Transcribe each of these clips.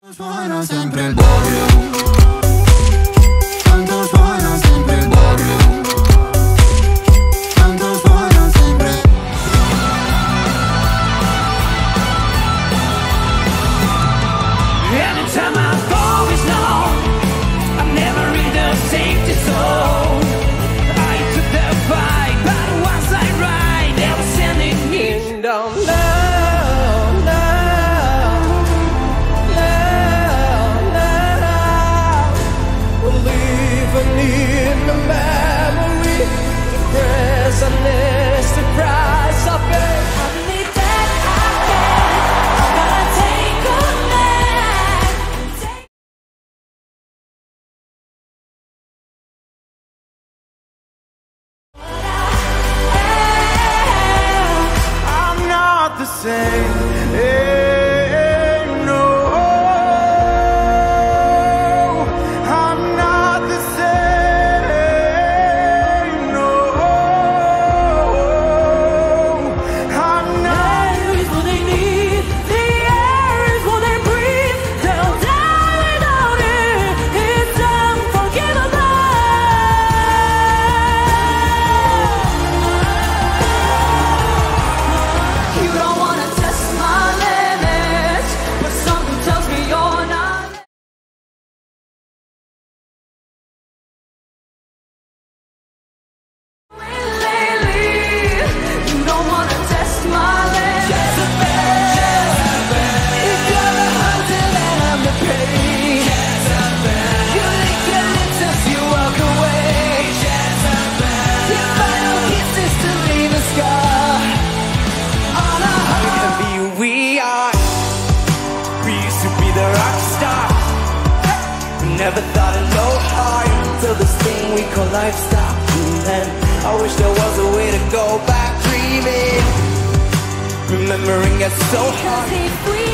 Suena siempre el barrio. Tanto suena siempre el barrio. Tanto suena siempre. Anytime I fall is known, I'm never in the safety zone. I took the fight, but once I ride, they were sending me down low. In the memory, the presentness, the price I pay. I believe that I can, but I take a man. I'm not the same. Never thought I'd go hard until this thing we call life stopped. And I wish there was a way to go back dreaming. Remembering it's so hard. 'Cause if we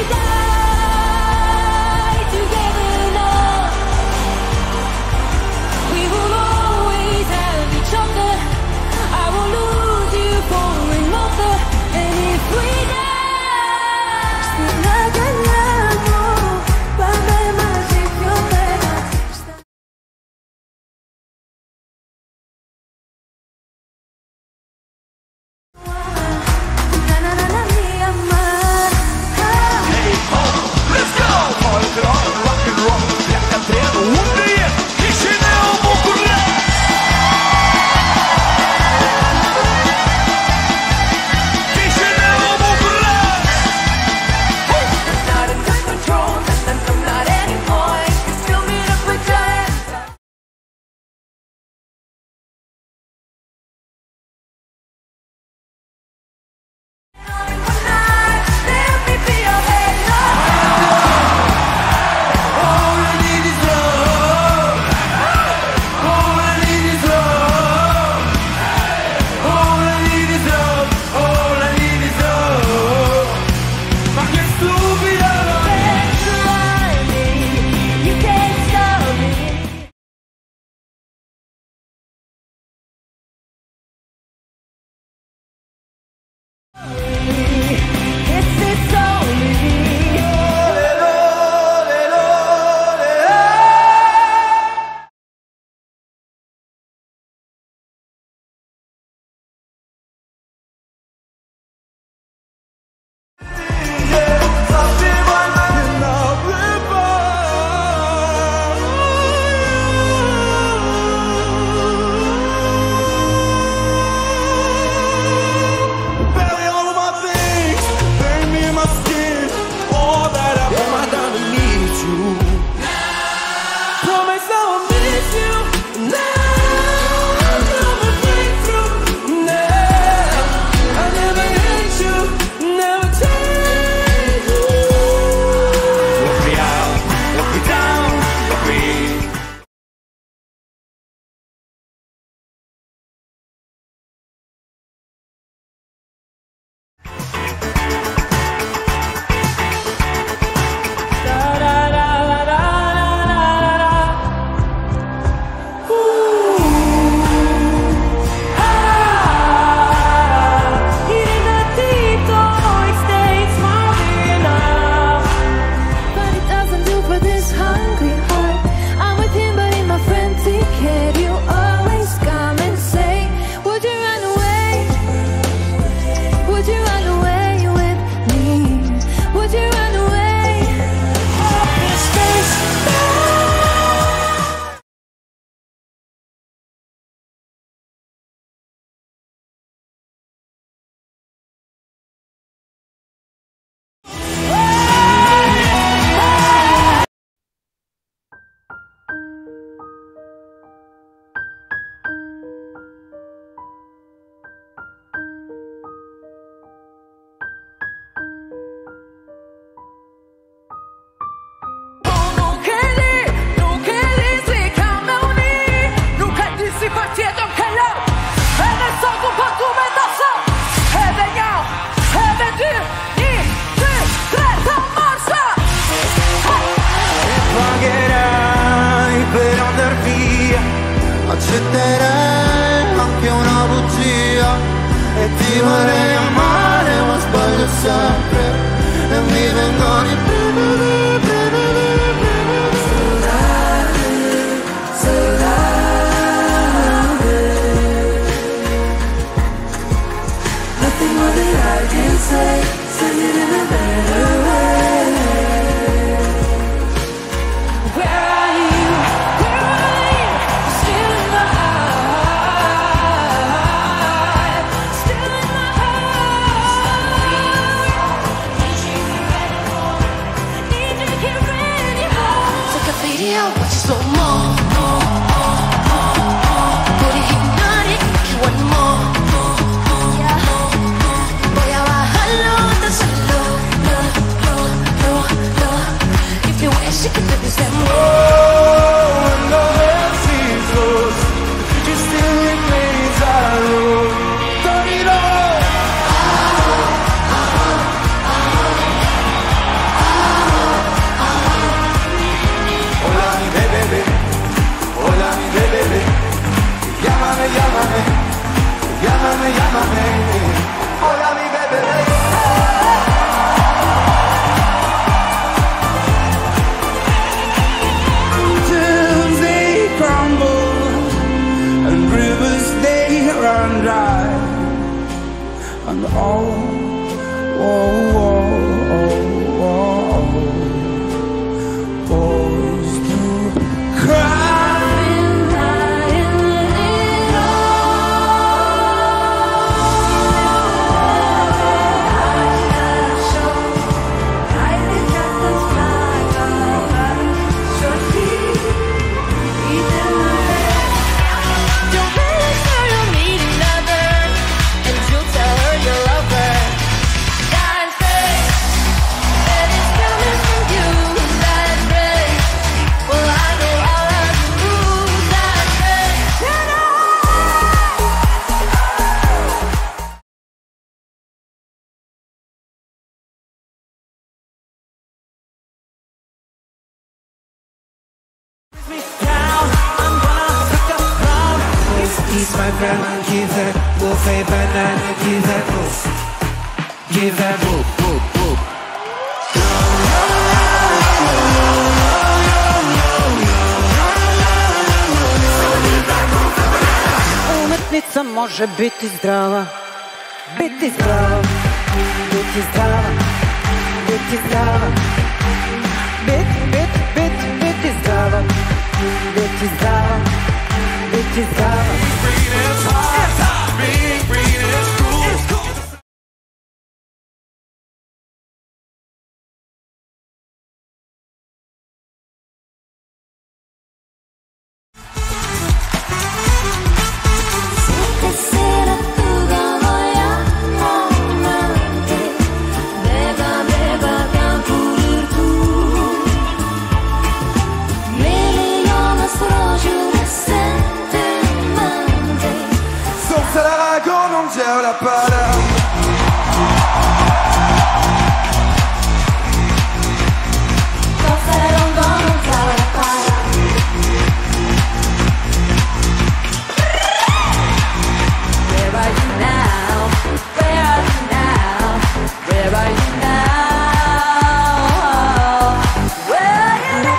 die together now, we will always have each other. I will lose you for another. And if we die, Yeah, what you so more? 우리 힘나니 you want more? Yeah, 뭐야 와 할로 더 살로 If you wish you could do the same. Oh, and the head seems close. You still remains our road. Turn it on. Hola mi bebé, hola mi bebé. Llámame, llámame, llámame, llámame. Hola mi bebé. Run dry and boys do cry. He's my grandma, give that wolf a banana, give that wolf, give that wolf, wolf, wolf. Umetnica može biti zdrava, biti zdrava, biti zdrava, biti zdrava, biti zdrava, biti zdrava, biti zdrava. La para. Where are you now? Where are you now? Where are you now? Where are you now?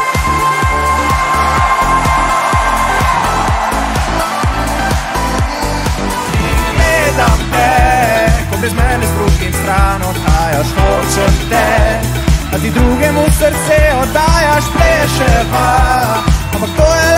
Bez mene s drugim stranom hajaš hoće te, a ti drugemu srce oddajaš pleševa, ampak to je